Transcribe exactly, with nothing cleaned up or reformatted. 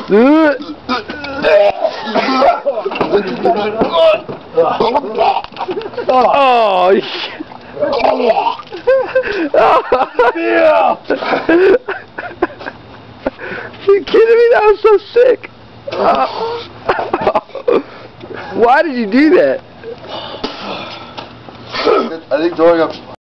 Oh, shit. Yeah. You kidding me? That was so sick. Why did you do that? I think throwing up